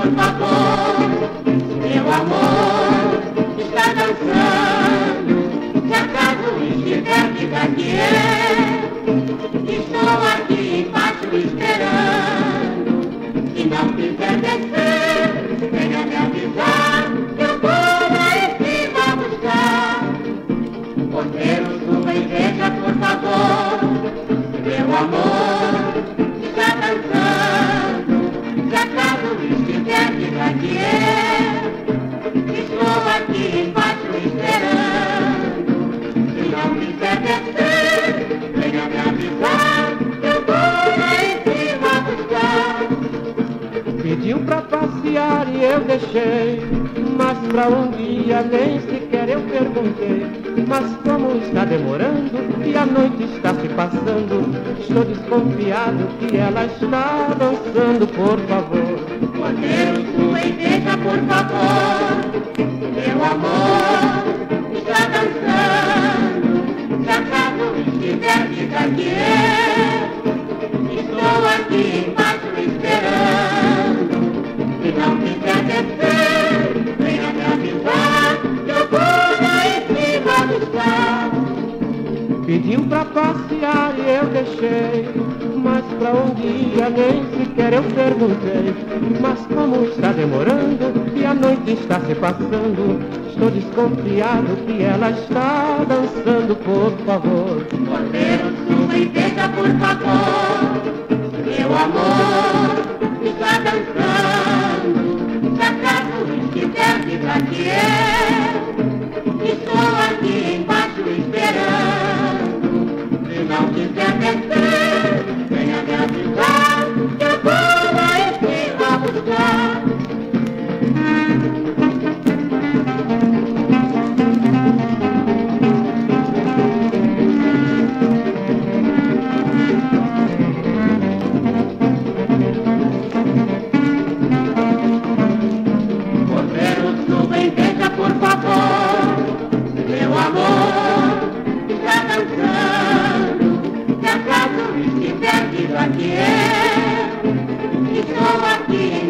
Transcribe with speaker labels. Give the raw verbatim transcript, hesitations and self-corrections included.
Speaker 1: por favor. Meu amor está dançando. Se acaso estiver, diga que é. Estou aqui embaixo esperando. Se não quiser descer, venha me avisar que eu vou lá em cima buscar. Porteiro, suba e veja, por favor. Meu amor está dançando. Se acaso estiver, diga que é. Estou aqui embaixo esperando. Se não quiser descer, venha me avisar que eu vou lá em cima buscar.
Speaker 2: Pediu pra passear e eu deixei, mas pra um dia nem sequer eu perguntei. Mas como está demorando e a noite está se passando, estou desconfiado que ela está dançando, por favor.
Speaker 1: Porteiro, suba e veja, por favor. Meu amor está dançando. Se acaso estiver, diga que é. Estou aqui embaixo esperando. Se não quiser descer, venha me avisar que eu vou lá em cima buscar.
Speaker 2: Pediu pra passear e eu deixei, mas pra um dia nem sequer eu perguntei. Mas como está demorando e a noite está se passando, estou desconfiado que ela está dançando, por favor.
Speaker 1: Porteiro, suba e veja, por favor. Meu amor está dançando. Se acaso estiver, diga que é. Estou aqui embaixo esperando. Se não quiser descer, venha me avisar que eu vou lá em cima buscar. Porteiro, suba e veja, por favor. Meu amor está dançando. Se acaso estiver, diga que é. Estou aqui